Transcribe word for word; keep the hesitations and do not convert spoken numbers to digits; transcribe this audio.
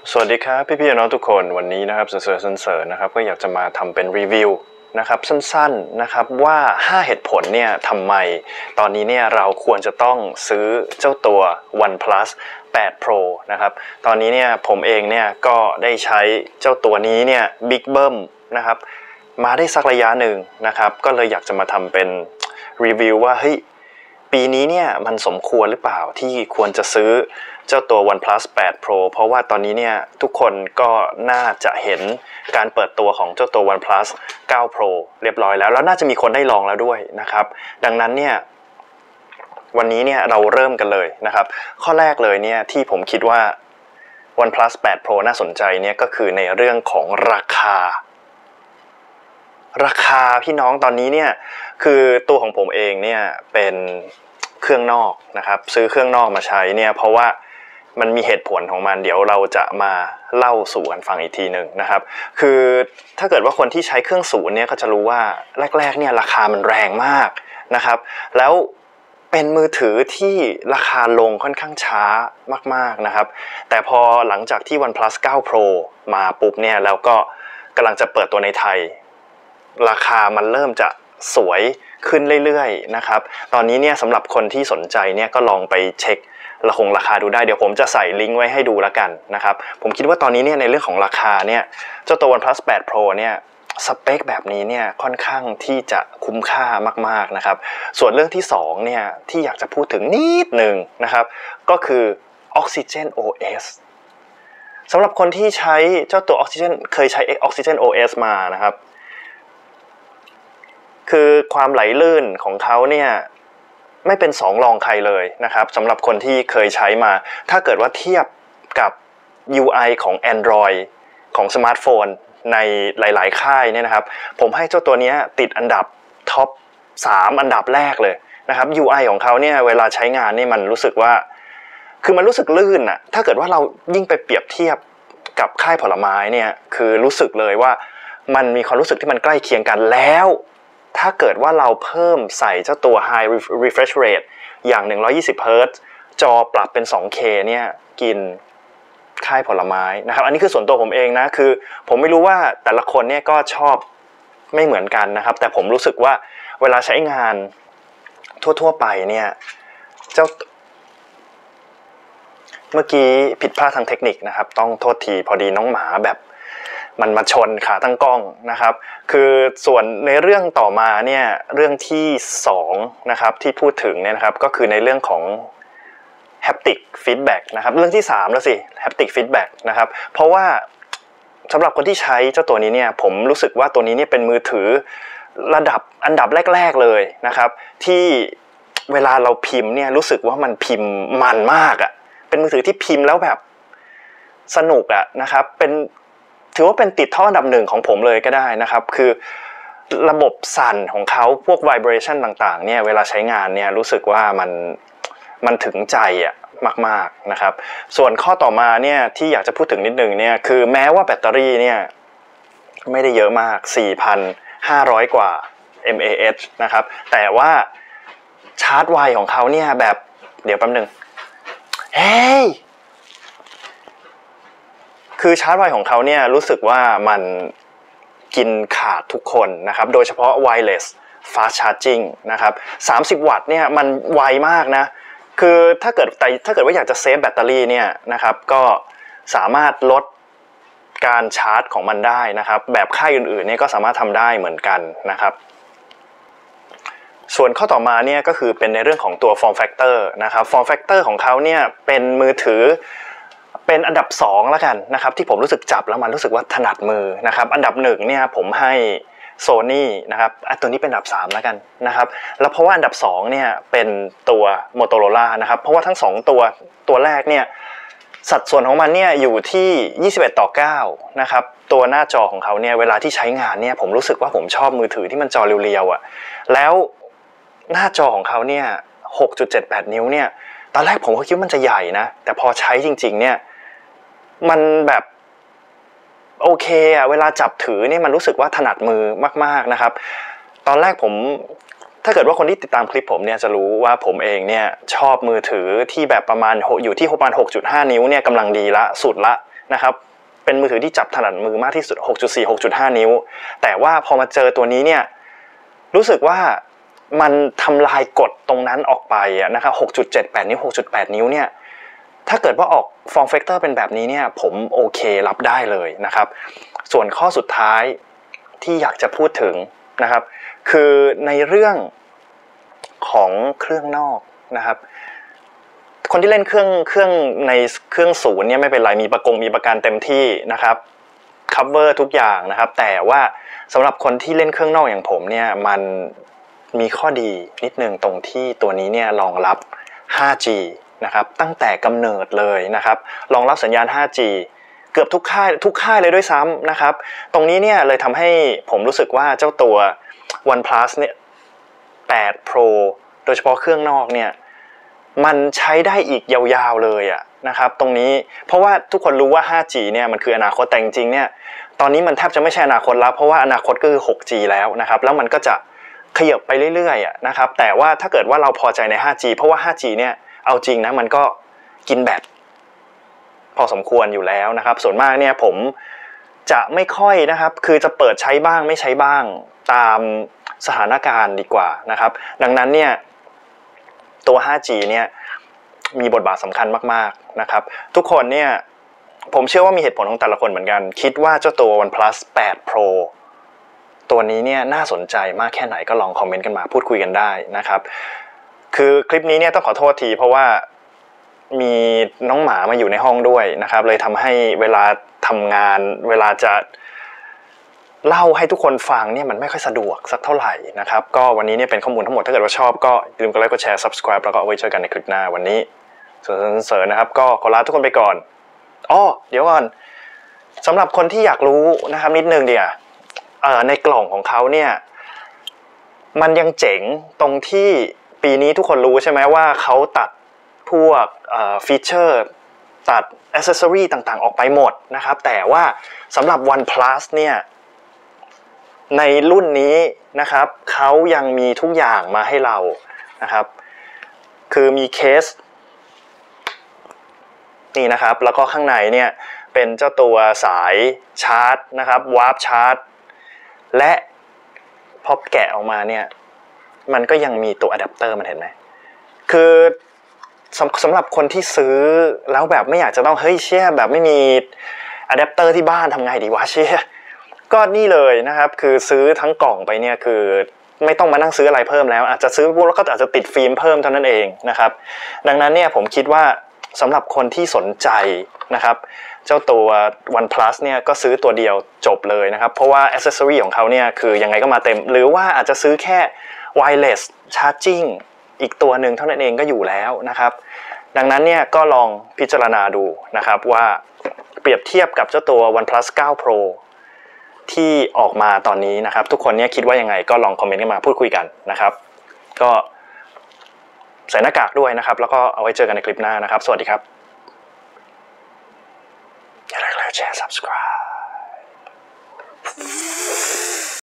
สวัสดีครับพี่ๆน้องทุกคนวันนี้นะครับเสือเสริญนะครับก็อยากจะมาทำเป็นรีวิวนะครับสั้นๆนะครับว่าห้าเหตุผลเนี่ยทำไมตอนนี้เนี่ยเราควรจะต้องซื้อเจ้าตัว OnePlus แปด Pro นะครับตอนนี้เนี่ยผมเองเนี่ยก็ได้ใช้เจ้าตัวนี้เนี่ย Big Bum นะครับมาได้สักระยะหนึ่งนะครับก็เลยอยากจะมาทำเป็นรีวิวว่าเฮ้ยปีนี้เนี่ยมันสมควรหรือเปล่าที่ควรจะซื้อเจ้าตัว OnePlus แปด Pro เพราะว่าตอนนี้เนี่ยทุกคนก็น่าจะเห็นการเปิดตัวของเจ้าตัว OnePlus เก้า Pro เรียบร้อยแล้วแล้วน่าจะมีคนได้ลองแล้วด้วยนะครับดังนั้นเนี่ยวันนี้เนี่ยเราเริ่มกันเลยนะครับข้อแรกเลยเนี่ยที่ผมคิดว่า OnePlus แปด Pro น่าสนใจเนี่ยก็คือในเรื่องของราคาราคาพี่น้องตอนนี้เนี่ยคือตัวของผมเองเนี่ยเป็นเครื่องนอกนะครับซื้อเครื่องนอกมาใช้เนี่ยเพราะว่ามันมีเหตุผลของมันเดี๋ยวเราจะมาเล่าสู่กันฟังอีกทีหนึ่งนะครับคือถ้าเกิดว่าคนที่ใช้เครื่องศูนย์เนี่ยก็จะรู้ว่าแรกๆเนี่ยราคามันแรงมากนะครับแล้วเป็นมือถือที่ราคาลงค่อนข้างช้ามากๆนะครับแต่พอหลังจากที่ OnePlus เก้า Pro มาปุ๊บเนี่ยแล้วก็กำลังจะเปิดตัวในไทยราคามันเริ่มจะสวยขึ้นเรื่อยๆนะครับตอนนี้เนี่ยสำหรับคนที่สนใจเนี่ยก็ลองไปเช็คราคงราคาดูได้เดี๋ยวผมจะใส่ลิงก์ไว้ให้ดูแล้วกันนะครับผมคิดว่าตอนนี้เนี่ยในเรื่องของราคาเนี่ยเจ้าตัว OnePlus แปด Pro เนี่ยสเปคแบบนี้เนี่ยค่อนข้างที่จะคุ้มค่ามากๆนะครับส่วนเรื่องที่สองเนี่ยที่อยากจะพูดถึงนิดหนึ่งนะครับก็คือ Oxygen โอ เอส สำหรับคนที่ใช้เจ้าตัว Oxygen เคยใช้ Oxygen โอ เอส มานะครับคือความไหลลื่นของเขาเนี่ยไม่เป็นสองรองใครเลยนะครับสำหรับคนที่เคยใช้มาถ้าเกิดว่าเทียบกับ ยู ไอ ของ Android ของสมาร์ทโฟนในหลายๆค่ายเนี่ยนะครับผมให้เจ้าตัวนี้ติดอันดับท็อปสามอันดับแรกเลยนะครับ ยู ไอ ของเขาเนี่ยเวลาใช้งานนี่มันรู้สึกว่าคือมันรู้สึกลื่นอะถ้าเกิดว่าเรายิ่งไปเปรียบเทียบกับค่ายผลไม้เนี่ยคือรู้สึกเลยว่ามันมีความรู้สึกที่มันใกล้เคียงกันแล้วถ้าเกิดว่าเราเพิ่มใส่เจ้าตัว High Refresh Rate อย่างหนึ่งร้อยยี่สิบเฮิร์ตซ์จอปรับเป็น สองเค เนี่ยกินค่ายผลไม้นะครับอันนี้คือส่วนตัวผมเองนะคือผมไม่รู้ว่าแต่ละคนเนี่ยก็ชอบไม่เหมือนกันนะครับแต่ผมรู้สึกว่าเวลาใช้งานทั่วๆไปเนี่ยเจ้าเมื่อกี้ผิดพลาดทางเทคนิคนะครับต้องโทษทีพอดีน้องหมาแบบมันมาชนขาตั้งกล้องนะครับคือส่วนในเรื่องต่อมาเนี่ยเรื่องที่สองนะครับที่พูดถึงเนี่ยนะครับก็คือในเรื่องของ haptic feedback นะครับเรื่องที่สามแล้วสิ haptic feedback นะครับเพราะว่าสำหรับคนที่ใช้เจ้าตัวนี้เนี่ยผมรู้สึกว่าตัวนี้เนี่ยเป็นมือถือระดับอันดับแรกๆเลยนะครับที่เวลาเราพิมพ์เนี่ยรู้สึกว่ามันพิมพ์มันมากอ่ะเป็นมือถือที่พิมพ์แล้วแบบสนุกอ่ะนะครับเป็นถือว่าเป็นติดท่ออันดับหนึ่งของผมเลยก็ได้นะครับคือระบบสั่นของเขาพวก vibration ต่างๆเนี่ยเวลาใช้งานเนี่ยรู้สึกว่ามันมันถึงใจอ่ะมากๆนะครับส่วนข้อต่อมาเนี่ยที่อยากจะพูดถึงนิดนึงเนี่ยคือแม้ว่าแบตเตอรี่เนี่ยไม่ได้เยอะมาก สี่พันห้าร้อย กว่า มิลลิแอมป์ นะครับแต่ว่าชาร์จไวของเขาเนี่ยแบบเดี๋ยวแป๊บนึงเฮ้ยคือชาร์จไวของเขาเนี่ยรู้สึกว่ามันกินขาดทุกคนนะครับโดยเฉพาะ wireless fast charging นะครับสามสิบวัตต์เนี่ยมันไวมากนะคือถ้าเกิดแต่ถ้าเกิดว่าอยากจะเซฟแบตเตอรี่เนี่ยนะครับก็สามารถลดการชาร์จของมันได้นะครับแบบค่ายอื่นๆเนี่ยก็สามารถทำได้เหมือนกันนะครับส่วนข้อต่อมาเนี่ยก็คือเป็นในเรื่องของตัว form factor นะครับ form factor ของเขาเนี่ยเป็นมือถือเป็นอันดับสองแล้วกันนะครับที่ผมรู้สึกจับแล้วมันรู้สึกว่าถนัดมือนะครับอันดับหนึ่งเนี่ยผมให้ Sony นะครับอ่ะตัวนี้เป็นอันดับสามแล้วกันนะครับแล้วเพราะว่าอันดับสองเนี่ยเป็นตัว Motorola นะครับเพราะว่าทั้งสองตัวตัวแรกเนี่ยสัดส่วนของมันเนี่ยอยู่ที่ยี่สิบเอ็ดต่อเก้านะครับตัวหน้าจอของเขาเนี่ยเวลาที่ใช้งานเนี่ยผมรู้สึกว่าผมชอบมือถือที่มันจอเรียวๆอ่ะแล้วหน้าจอของเขาเนี่ย หกจุดเจ็ดแปด นิ้วเนี่ยตอนแรกผมก็คิดว่ามันจะใหญ่นะแต่พอใช้จริงๆเนี่ยมันแบบโอเคอ่ะเวลาจับถือนี่มันรู้สึกว่าถนัดมือมากๆนะครับตอนแรกผมถ้าเกิดว่าคนที่ติดตามคลิปผมเนี่ยจะรู้ว่าผมเองเนี่ยชอบมือถือที่แบบประมาณอยู่ที่ประมาณ หกจุดห้า นิ้วเนี่ยกำลังดีละสุดละนะครับเป็นมือถือที่จับถนัดมือมากที่สุด หกจุดสี่ หกจุดห้า นิ้วแต่ว่าพอมาเจอตัวนี้เนี่ยรู้สึกว่ามันทำลายกฎตรงนั้นออกไปนะครับ หกจุดเจ็ดแปด นิ้ว หกจุดแปด นิ้วเนี่ยถ้าเกิดว่าออกฟอร์มแฟกเตอร์เป็นแบบนี้เนี่ยผมโอเครับได้เลยนะครับส่วนข้อสุดท้ายที่อยากจะพูดถึงนะครับคือในเรื่องของเครื่องนอกนะครับคนที่เล่นเครื่องเครื่องในเครื่องศูนย์เนี่ยไม่เป็นไรมีประกงมีประกันเต็มที่นะครับ cover ทุกอย่างนะครับแต่ว่าสำหรับคนที่เล่นเครื่องนอกอย่างผมเนี่ยมันมีข้อดีนิดนึงตรงที่ตัวนี้เนี่ยรองรับ ห้าจี นะครับตั้งแต่กำเนิดเลยนะครับรองรับสัญญาณ ห้าจี เกือบทุกค่ายทุกค่ายเลยด้วยซ้ำนะครับตรงนี้เนี่ยเลยทำให้ผมรู้สึกว่าเจ้าตัว OnePlus เนี่ย แปด Pro โดยเฉพาะเครื่องนอกเนี่ยมันใช้ได้อีกยาวๆเลยอะนะครับตรงนี้เพราะว่าทุกคนรู้ว่า ห้าจี เนี่ยมันคืออนาคตแต่จริงๆเนี่ยตอนนี้มันแทบจะไม่ใช่อนาคตแล้วเพราะว่าอนาคตก็คือ หกจี แล้วนะครับแล้วมันก็จะขยับไปเรื่อยๆนะครับแต่ว่าถ้าเกิดว่าเราพอใจใน ห้าจี เพราะว่า ห้าจี เนี่ยเอาจริงนะมันก็กินแบตพอสมควรอยู่แล้วนะครับส่วนมากเนี่ยผมจะไม่ค่อยนะครับคือจะเปิดใช้บ้างไม่ใช้บ้างตามสถานการณ์ดีกว่านะครับดังนั้นเนี่ยตัว ห้าจี เนี่ยมีบทบาทสำคัญมากๆนะครับทุกคนเนี่ยผมเชื่อว่ามีเหตุผลของแต่ละคนเหมือนกันคิดว่าเจ้าตัว OnePlus แปด Pro ตัวนี้เนี่ยน่าสนใจมากแค่ไหนก็ลองคอมเมนต์กันมาพูดคุยกันได้นะครับคือคลิปนี้เนี่ยต้องขอโทษทีเพราะว่ามีน้องหมามาอยู่ในห้องด้วยนะครับเลยทำให้เวลาทำงานเวลาจะเล่าให้ทุกคนฟังเนี่ยมันไม่ค่อยสะดวกสักเท่าไหร่นะครับก็วันนี้เนี่ยเป็นข้อมูลทั้งหมดถ้าเกิดว่าชอบก็อย่าลืมกดไลค์กดแชร์ Subscribe แล้วก็เอาไว้เจอกันในคลิปหน้าวันนี้ส่วนเสริญนะครับก็ขอลาทุกคนไปก่อนอ้อเดี๋ยวก่อนสำหรับคนที่อยากรู้นะครับนิดนึงเดียวเอ่อในกล่องของเขาเนี่ยมันยังเจ๋งตรงที่ปีนี้ทุกคนรู้ใช่ไหมว่าเขาตัดพวกเอ่อฟีเจอร์ตัดอ c เซสซอรีต่างๆออกไปหมดนะครับแต่ว่าสำหรับ OnePlus เนี่ยในรุ่นนี้นะครับเขายังมีทุกอย่างมาให้เรานะครับคือมีเคสนี่นะครับแล้วก็ข้างในเนี่ยเป็นเจ้าตัวสายชาร์จนะครับวาร์ปชาร์จและพอแกะออกมาเนี่ยมันก็ยังมีตัวอะแดปเตอร์มันเห็นไหมคือสำสำหรับคนที่ซื้อแล้วแบบไม่อยากจะต้องเฮ้ยเชี่ยแบบไม่มีอะแดปเตอร์ที่บ้านทำไงดีวะเชี่ยก็นี่เลยนะครับคือซื้อทั้งกล่องไปเนี่ยคือไม่ต้องมานั่งซื้ออะไรเพิ่มแล้วอาจจะซื้อพวกแล้วก็อาจจะติดฟิล์มเพิ่มเท่านั้นเองนะครับดังนั้นเนี่ยผมคิดว่าสำหรับคนที่สนใจนะครับเจ้าตัว OnePlus เนี่ยก็ซื้อตัวเดียวจบเลยนะครับเพราะว่า accessory ของเขาเนี่ยคือยังไงก็มาเต็มหรือว่าอาจจะซื้อแค่ wireless charging อีกตัวหนึ่งเท่านั้นเองก็อยู่แล้วนะครับดังนั้นเนี่ยก็ลองพิจารณาดูนะครับว่าเปรียบเทียบกับเจ้าตัว OnePlus ไนน์ Pro ที่ออกมาตอนนี้นะครับทุกคนเนี่ยคิดว่ายังไงก็ลองคอมเมนต์กันมาพูดคุยกันนะครับก็ใส่หน้ากากด้วยนะครับแล้วก็เอาไว้เจอกันในคลิปหน้านะครับสวัสดีครับ